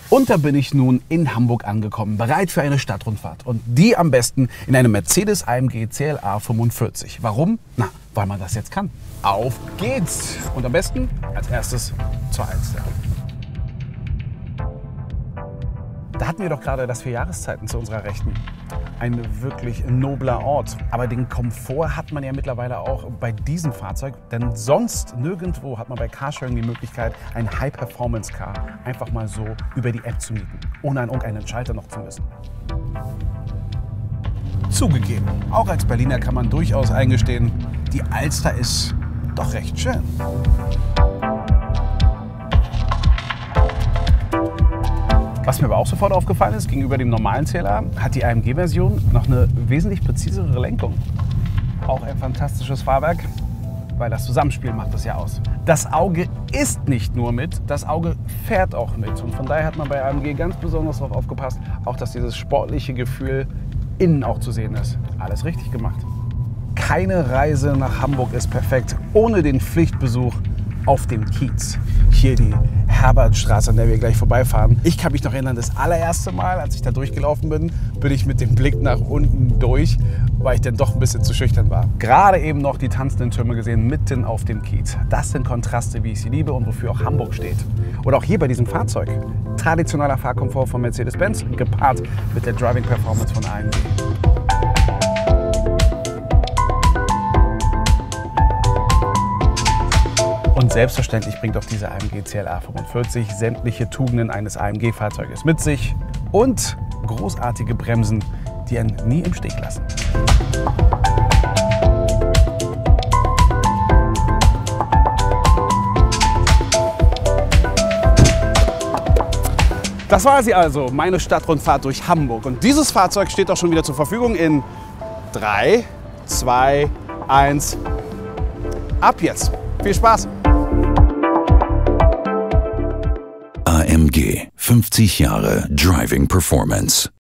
Und da bin ich nun in Hamburg angekommen, bereit für eine Stadtrundfahrt. Und die am besten in einem Mercedes AMG CLA 45. Warum? Na, weil man das jetzt kann. Auf geht's! Und am besten als erstes zur Alster. Da hatten wir doch gerade das 4 Jahreszeiten zu unserer Rechten. Ein wirklich nobler Ort. Aber den Komfort hat man ja mittlerweile auch bei diesem Fahrzeug. Denn sonst nirgendwo hat man bei Carsharing die Möglichkeit, ein High-Performance-Car einfach mal so über die App zu mieten, ohne an irgendeinen Schalter noch zu müssen. Zugegeben, auch als Berliner kann man durchaus eingestehen, die Alster ist doch recht schön. Was mir aber auch sofort aufgefallen ist, gegenüber dem normalen CLA hat die AMG-Version noch eine wesentlich präzisere Lenkung. Auch ein fantastisches Fahrwerk, weil das Zusammenspiel macht es ja aus. Das Auge ist nicht nur mit, das Auge fährt auch mit. Und von daher hat man bei AMG ganz besonders darauf aufgepasst, auch dass dieses sportliche Gefühl innen auch zu sehen ist. Alles richtig gemacht. Keine Reise nach Hamburg ist perfekt ohne den Pflichtbesuch auf dem Kiez. Hier die Herbertstraße, an der wir gleich vorbeifahren. Ich kann mich noch erinnern, das allererste Mal, als ich da durchgelaufen bin, bin ich mit dem Blick nach unten durch, weil ich dann doch ein bisschen zu schüchtern war. Gerade eben noch die tanzenden Türme gesehen, mitten auf dem Kiez. Das sind Kontraste, wie ich sie liebe und wofür auch Hamburg steht. Und auch hier bei diesem Fahrzeug. Traditioneller Fahrkomfort von Mercedes-Benz, gepaart mit der Driving Performance von AMG. Und selbstverständlich bringt auch dieser AMG CLA 45 sämtliche Tugenden eines AMG-Fahrzeuges mit sich und großartige Bremsen, die einen nie im Stich lassen. Das war sie also, meine Stadtrundfahrt durch Hamburg. Und dieses Fahrzeug steht auch schon wieder zur Verfügung in 3, 2, 1. Ab jetzt! Viel Spaß! AMG, 50 Jahre Driving Performance.